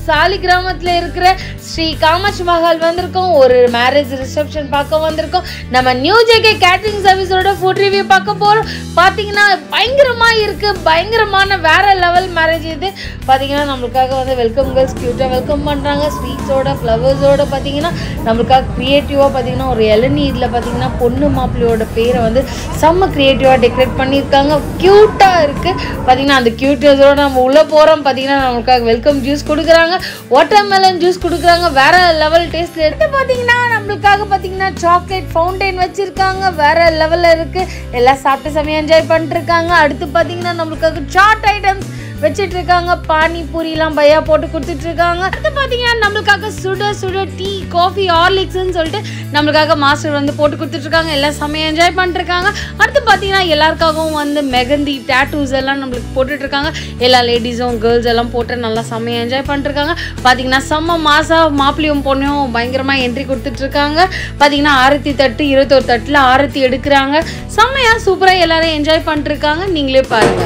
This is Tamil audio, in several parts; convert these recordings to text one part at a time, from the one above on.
சாலி கிராமத்துல இருக்கிற ஸ்ரீ காமாட்சி மஹால் வந்திருக்கோம். ஒரு மேரேஜ் ரிசப்ஷன் பார்க்க வந்திருக்கோம். நம்ம நியூ ஜே.கே கேட்டரிங் சர்வீஸோட ஃபுட் ரிவ்யூ பார்க்க போறோம். பாத்தீங்கன்னா பயங்கரமா இருக்கு, பயங்கரமான வேற லெவல் மேரேஜ் இது. பாத்தீங்கன்னா நம்மளுக்காக வந்து வெல்கம் கேர்ள்ஸ் கியூட்டா வெல்கம் பண்றாங்க. ஸ்வீட்ஸோட ஃப்ளவர்ஸோட பாத்தீங்கன்னா நம்மளுக்காக கிரியேட்டிவா பாத்தீங்கன்னா ஒரு இளநீ இதுல பாத்தீங்கன்னா பொண்ணு மாப்பிள்ளையோட பேரை வந்து செம்ம கிரியேட்டிவா டெக்கரேட் பண்ணியிருக்காங்க. கியூட்டா இருக்கு. பாத்தீங்கன்னா அந்த கியூட்னஸோட நம்ம உள்ள போறோம். பாத்தீங்கன்னா நம்மளுக்காக வெல்கம் ஜூஸ் கொடுக்குறாங்க, வாட்டர்மெலன் ஜூஸ் கொடுக்குறாங்க. வேற லெவல் டேஸ்ட்ல எடுத்து பாத்தீங்கன்னா நம்மளுக்காக பாத்தீங்கன்னா சாக்லேட் ஃபவுண்டைன் வச்சிருக்காங்க. வேற லெவல்ல இருக்கு. எல்லாம் சாப்பிட்டு செமையா என்ஜாய் பண்ணிட்டு இருக்காங்க. அடுத்து பாத்தீங்கன்னா நம்மளுக்காக சாட் ஐட்டம்ஸ் வச்சிட்டு இருக்காங்க. பானி பூரி எல்லாம் பையா போட்டு கொடுத்துட்டு இருக்காங்க. அடுத்து பாத்தீங்கன்னா நம்மளுக்காக சுட சுட டீ காஃபி ஹார்லிக்ஸ்ன்னு சொல்லிட்டு நம்மளுக்காக மாஸ்டர் வந்து போட்டு கொடுத்துட்டு இருக்காங்க. எல்லாம் செமையா என்ஜாய் பண்ணிட்டு இருக்காங்க. அடுத்து பாத்தீங்கன்னா எல்லாருக்காகவும் வந்து மெகந்தி டாட்டூஸ் எல்லாம் நம்மளுக்கு போட்டுட்டு இருக்காங்க. எல்லா லேடிஸும் கேர்ள்ஸ் எல்லாம் போட்டு நல்லா செமையா என்ஜாய் பண்ணிட்டு இருக்காங்க. பாத்தீங்கன்னா செம்ம மாசா மாப்பிள்ளையும் பொண்ணையும் பயங்கரமா என்ட்ரி கொடுத்துட்டு இருக்காங்க. பாத்தீங்கன்னா ஆரத்தி தட்டு 21 தட்டுல ஆரத்தி எடுக்கிறாங்க. செம்மையா சூப்பரா எல்லாரும் என்ஜாய் பண்ணிட்டு இருக்காங்க. நீங்களே பாருங்க.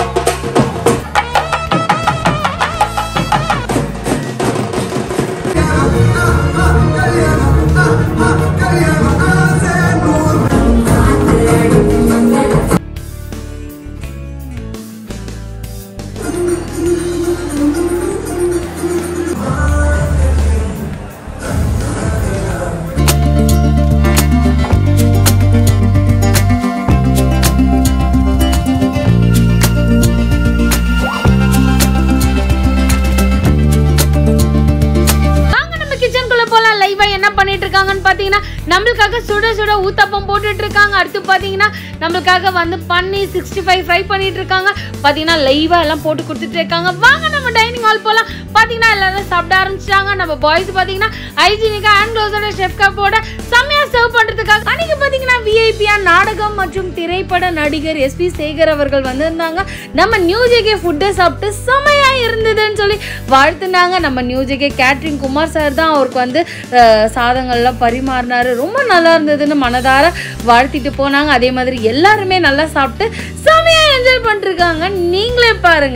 நம்மளுக்காக சுட சுட ஊத்தப்பம் போட்டுட்டு இருக்காங்க. அடுத்து பாத்தீங்கன்னா நம்மளுக்காக வந்து பன்னீர் 65 ஃப்ரை பண்ணிட்டு இருக்காங்க. பாத்தீங்கன்னா லைவா எல்லாம் போட்டு கொடுத்துட்டு இருக்காங்க. வாங்க நம்ம டைனிங் ஹால் போலாம். பாத்தீங்கன்னா எல்லாரும் சாப்பிட ஆரம்பிச்சிட்டாங்க. நம்ம பாய்ஸ் பாத்தீங்கன்னா ஹைஜீனிக்கா ஹேண்ட் க்ளவுஸோட செஃப் கப்போட செம்மையா சர்வ் பண்றதுக்காக அன்னைக்கு பாத்தீங்கன்னா விஐபியா நாடகம் மற்றும் திரைப்பட நடிகர் எஸ்பி சேகர் அவர்கள் வந்திருந்தாங்க. நம்ம நியூ ஜே.கே ஃபுட்டை சாப்பிட்டு செம்மையா இருந்ததுன்னு சொல்லி வாழ்த்துனாங்க. நம்ம new JK catering Kumar sir தான் அவருக்கு வந்து சாதங்கள்லாம் பரிமாறினாரு. ரொம்ப நல்லா இருந்ததுன்னு மனதார வாழ்த்திட்டு போனாங்க. அதே மாதிரி எல்லாருமே நல்லா சாப்பிட்டு செமையா என்ஜாய் பண்ணிருக்காங்க. நீங்களே பாருங்க.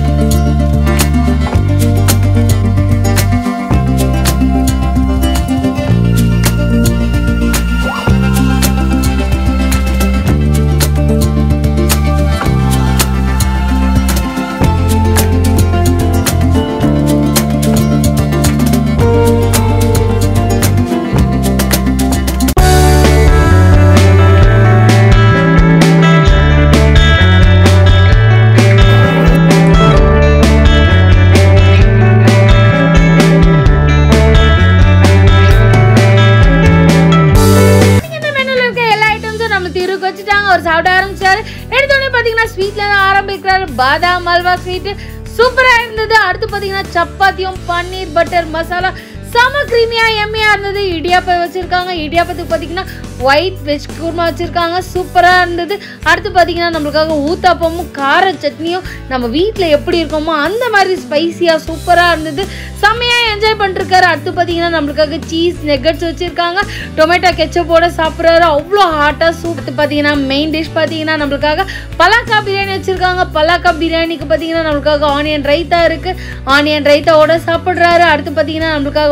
சாப்பிட ஆரம்பிச்சாரு. எடுத்தோடனே பாத்தீங்கன்னா ஸ்வீட்ல ஆரம்பிக்கிறாரு. பாதாம் அல்வா ஸ்வீட் சூப்பரா இருந்தது. அடுத்து பாத்தீங்கன்னா சப்பாத்தியும் பன்னீர் பட்டர் மசாலா செம கிரீமியா எம்மியா இருந்தது. இடியாப்பம் வச்சிருக்காங்க. இடியாப்பத்துக்கு பாத்தீங்கன்னா ஒயிட் வெஜ் குருமா வச்சிருக்காங்க. சூப்பரா இருந்தது. அடுத்து பாத்தீங்கன்னா நம்மளுக்காக ஊத்தாப்பமும் கார சட்னியும் நம்ம வீட்டுல எப்படி இருக்கோமோ அந்த மாதிரி ஸ்பைசியா சூப்பரா இருந்தது. செம்மையா என்ஜாய் பண்ணிருக்காரு. அடுத்து பாத்தீங்கன்னா நம்மளுக்காக சீஸ் நெகட்ஸ் வச்சிருக்காங்க. டொமேட்டோ கெச்சப்போட சாப்பிட்றாரு. அவ்வளோ ஹாட்டா சூப். அடுத்து பாத்தீங்கன்னா மெயின் டிஷ் பாத்தீங்கன்னா நம்மளுக்காக பலாக்கா பிரியாணி வச்சிருக்காங்க. பலாக்கா பிரியாணிக்கு பாத்தீங்கன்னா நம்மளுக்காக ஆனியன் ரைத்தா இருக்கு. ஆனியன் ரைத்தாவோட சாப்பிடுறாரு. அடுத்து பாத்தீங்கன்னா நம்மளுக்காக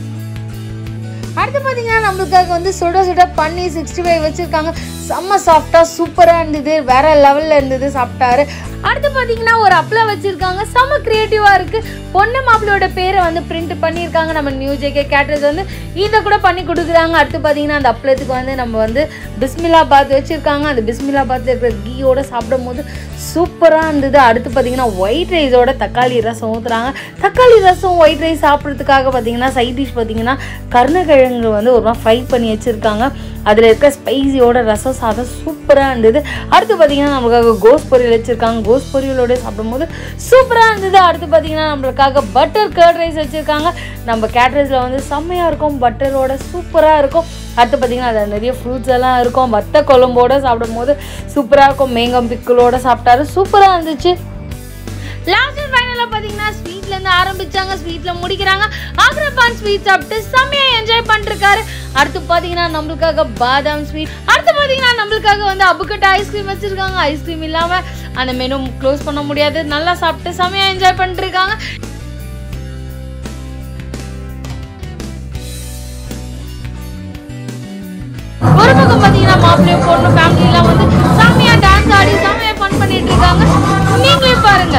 நம்மளுக்காக வந்து சுட சுட பன்னீர் 65 வச்சிருக்காங்க. செம்ம சாஃப்டா சூப்பரா இருந்தது. வேற லெவல்ல இருந்தது. சாப்பிட்டாரு. அடுத்து பாத்தீங்கன்னா ஒரு அப்பளம் வச்சிருக்காங்க. செம்ம கிரியேட்டிவா இருக்கு. பொண்ணு மாப்பிள்ளையோட பேரை வந்து பிரிண்ட் பண்ணியிருக்காங்க. நம்ம நியூ ஜே.கே கேட்டர்ஸ் வந்து இதை கூட பண்ணி கொடுக்குறாங்க. அடுத்து பாத்தீங்கன்னா அந்த அப்பளத்துக்கு வந்து நம்ம வந்து பிஸ்மில்லாபாத் வச்சிருக்காங்க. அந்த பிஸ்மில்லாபாத்ல இருக்கிற கீயோட சாப்பிடும் போது சூப்பரா இருந்தது. அடுத்து பாத்தீங்கன்னா ஒயிட் ரைஸோட தக்காளி ரசம் ஊத்துறாங்க. தக்காளி ரசம் ஒயிட் ரைஸ் சாப்பிட்றதுக்காக பாத்தீங்கன்னா சைட் டிஷ் பாத்தீங்கன்னா கருணக்கிழங்கு வந்து ஒரு மாதிரி ஃப்ரை பண்ணி வச்சிருக்காங்க. அதில் இருக்க ஸ்பைசியோட ரசம் சாதம் சூப்பராக இருந்தது. அடுத்து பார்த்தீங்கன்னா நம்மளுக்காக கோஸ் பொரியல் வச்சுருக்காங்க. கோஸ் பொரியலோட சாப்பிடும்போது சூப்பராக இருந்தது. அடுத்து பார்த்தீங்கன்னா நம்மளுக்காக பட்டர் கர்ட் ரைஸ் வச்சுருக்காங்க. நம்ம கேட்டரஸில் வந்து செம்மையாக இருக்கும். பட்டரோட சூப்பராக இருக்கும். அடுத்து பார்த்தீங்கன்னா அதில் நிறைய ஃப்ரூட்ஸ் எல்லாம் இருக்கும். வத்த குழம்போடு சாப்பிடும்போது சூப்பராக இருக்கும். மேங்கம் பிக்கிளோட சாப்பிட்டாரு. சூப்பராக இருந்துச்சு. லாஸ்ட் அண்ட் ஃபைனலாக பார்த்தீங்கன்னா ஸ்வீட்லேருந்து ஆரம்பிச்சாங்க. ஸ்வீட்டில் முடிக்கிறாங்க. அக்ரபான் ஸ்வீட் சாப்பிட்டு செம்மையாக என்ஜாய் பண்ணிருக்காரு. அடுத்து பார்த்தீங்கன்னா நம்மளுக்காக பாதாம் ஸ்வீட். அடுத்து பார்த்தீங்கன்னா நம்மளுக்காக வந்து அபுக்கட் ஐஸ்கிரீம் வச்சுருக்காங்க. ஐஸ்கிரீம் இல்லாமல் அந்த மெனு க்ளோஸ் பண்ண முடியாது. நல்லா சாப்பிட்டு செம்மையாக என்ஜாய் பண்ணிருக்காங்க. பாத்தீங்கன்னா மாப்பிள்ளைய பொண்ணு ஃபேமிலி எல்லாம் வந்து செமையா டான்ஸ் ஆடி செமையா ஃபன் பண்ணிட்டு இருக்காங்க. நீங்களே பாருங்க.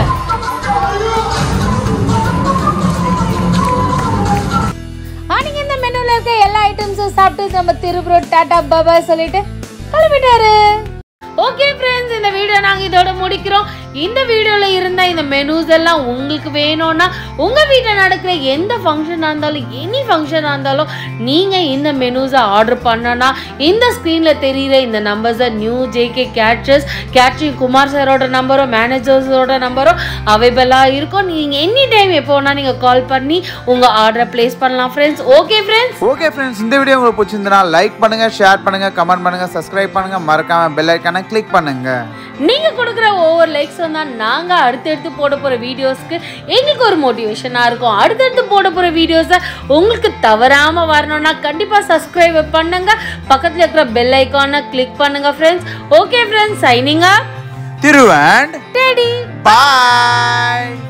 நீங்க இந்த மெனுல இருக்க எல்லா ஐட்டம்ஸும் சாப்பிட்டு நம்ம திருப்புறோம் டாடா பாபாய் சொல்லிட்டு கிளம்பிட்டாரு. ஓகே ஃப்ரெண்ட்ஸ், இந்த வீடியோ நாங்கள் இதோட முடிக்கிறோம். இந்த வீடியோவில் இருந்த இந்த மெனூஸ் எல்லாம் உங்களுக்கு வேணும்னா உங்கள் வீட்டில் நடக்கிற எந்த ஃபங்க்ஷனாக இருந்தாலும் எனி ஃபங்க்ஷனாக இருந்தாலும் நீங்கள் இந்த மெனூஸை ஆர்டர் பண்ணனா இந்த ஸ்க்ரீனில் தெரிகிற இந்த நம்பர்ஸை new JK caterers catering Kumar சாரோட நம்பரும் மேனேஜர்ஸோட நம்பரும் அவைலபிளாக இருக்கும். நீங்கள் எனி டைம் எப்போ வேணால் நீங்கள் கால் பண்ணி உங்கள் ஆர்டரை ப்ளேஸ் பண்ணலாம் ஃப்ரெண்ட்ஸ். ஓகே ஃப்ரெண்ட்ஸ், இந்த வீடியோ உங்களுக்கு பிடிச்சிருந்தா லைக் பண்ணுங்கள், ஷேர் பண்ணுங்கள், கமெண்ட் பண்ணுங்கள், சப்ஸ்கிரைப் பண்ணுங்கள், மறக்காம பெல் ஐக்கானை கிளிக் பண்ணுங்க. நீங்க கொடுக்குற ஒவ்வொரு லைக்ஸ் வந்தா நாங்க அடுத்தடுத்து போட போற வீடியோஸ்க்கு எங்களுக்கு ஒரு மோட்டிவேஷனா இருக்கும். அடுத்தடுத்து போட போற வீடியோஸை உங்களுக்கு தவறாம வரணும்னா கண்டிப்பா சப்ஸ்கிரைப் பண்ணுங்க, பக்கத்துல இருக்கிற பெல் ஐக்கானை கிளிக் பண்ணுங்க friends. Okay friends, signing off Thiru and Teddy. By.